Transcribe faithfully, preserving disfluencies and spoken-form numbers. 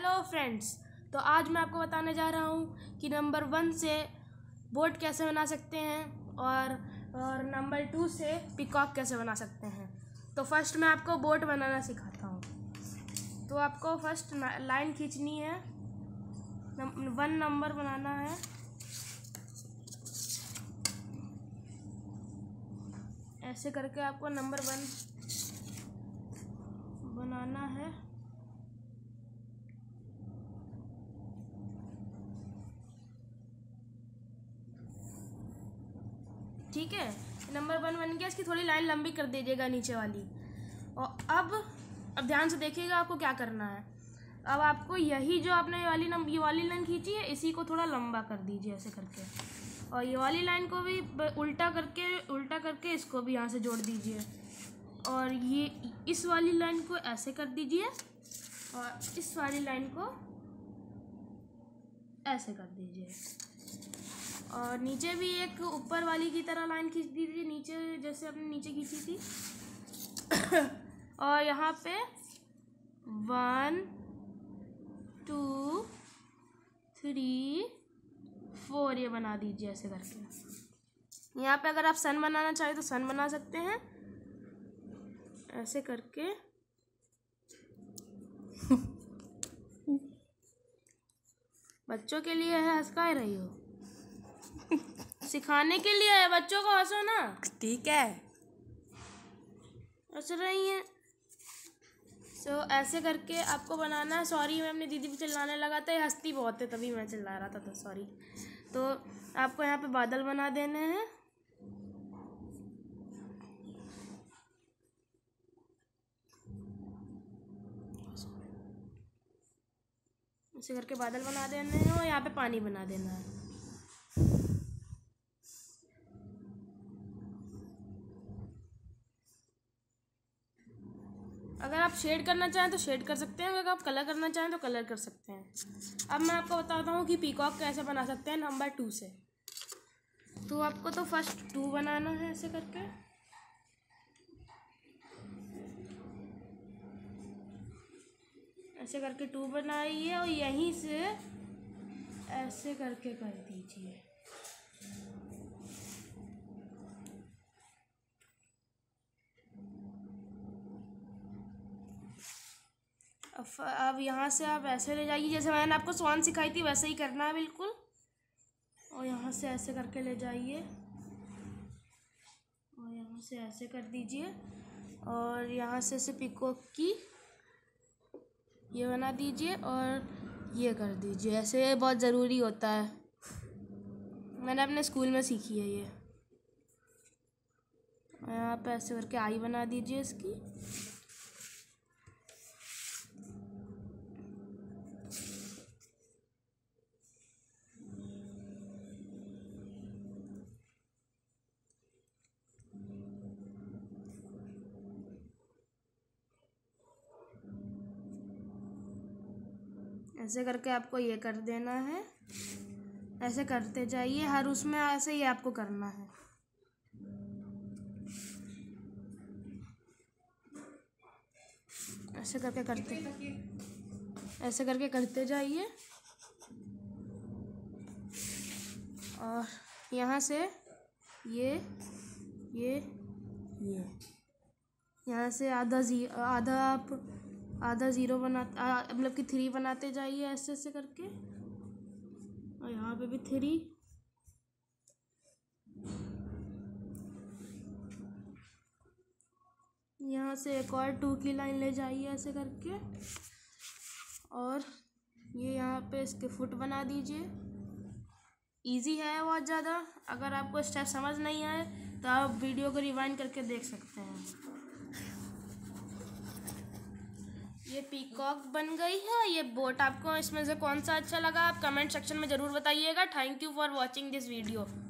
Hello friends, तो आज मैं आपको बताने जा रहा हूँ कि नंबर वन से बोट कैसे बना सकते हैं और और नंबर टू से पीकॉक कैसे बना सकते हैं। तो फर्स्ट मैं आपको बोट बनाना सिखाता हूँ। तो आपको फर्स्ट लाइन खींचनी है, वन नंबर बनाना है। ऐसे करके आपको नंबर वन बनाना है। ठीक है, नंबर वन बन गया। इसकी थोड़ी लाइन लंबी कर दीजिएगा नीचे वाली। और अब अब ध्यान से देखिएगा आपको क्या करना है। अब आपको यही जो आपने ये वाली नंबर ये वाली लाइन खींची है, इसी को थोड़ा लंबा कर दीजिए ऐसे करके। और ये वाली लाइन को भी उल्टा करके उल्टा करके इसको भी यहाँ से जोड़ दीजिए। और ये इस वाली लाइन को ऐसे कर दीजिए और इस वाली लाइन को ऐसे कर दीजिए। और नीचे भी एक ऊपर वाली की तरह लाइन खींच दीजिए, नीचे जैसे आपने नीचे खींची थी। और यहाँ पे वन टू थ्री फोर ये बना दीजिए ऐसे करके। यहाँ पे अगर आप सन बनाना चाहें तो सन बना सकते हैं ऐसे करके। बच्चों के लिए है, हंस का रही हो, सिखाने के लिए है, बच्चों को हंसो ना। ठीक है, हंस रही हैं। सो so, ऐसे करके आपको बनाना है। सॉरी, मैं अपनी दीदी पे चिल्लाने लगा था, ये हंसती बहुत है तभी मैं चिल्ला रहा था, तो सॉरी। तो आपको यहाँ पे बादल बना देने हैं। ऐसे करके बादल बना देने हैं और यहाँ पे पानी बना देना है। अगर आप शेड करना चाहें तो शेड कर सकते हैं, अगर आप कलर करना चाहें तो कलर कर सकते हैं। अब मैं आपको बताता हूँ कि पीकॉक कैसे बना सकते हैं नंबर टू से। तो आपको तो फर्स्ट टू बनाना है ऐसे करके। ऐसे करके टू बनाइए और यहीं से ऐसे करके कर दीजिए। अब यहाँ से आप ऐसे ले जाइए, जैसे मैंने आपको स्वान सिखाई थी वैसे ही करना है बिल्कुल। और यहाँ से ऐसे करके ले जाइए और यहाँ से ऐसे कर दीजिए। और यहाँ से ऐसे पीकॉक की ये बना दीजिए और ये कर दीजिए। ऐसे बहुत ज़रूरी होता है, मैंने अपने स्कूल में सीखी है ये। यहाँ पे ऐसे करके आई बना दीजिए इसकी। ऐसे करके आपको ये कर देना है। ऐसे करते जाइए हर उसमें, ऐसे ही आपको करना है। ऐसे करके करते ऐसे करके करते जाइए। और यहाँ से ये ये ये यहाँ से आधा जी आधा आप आधा ज़ीरो बना मतलब कि थ्री बनाते जाइए ऐसे ऐसे करके। और यहाँ पे भी थ्री। यहाँ से एक और टू की लाइन ले जाइए ऐसे करके। और ये यहाँ पे इसके फुट बना दीजिए। इजी है बहुत ज़्यादा। अगर आपको स्टेप समझ नहीं आए तो आप वीडियो को रिवाइंड करके देख सकते हैं। ये पीकॉक बन गई है, ये बोट। आपको इसमें से कौन सा अच्छा लगा आप कमेंट सेक्शन में ज़रूर बताइएगा। Thank you for watching this video.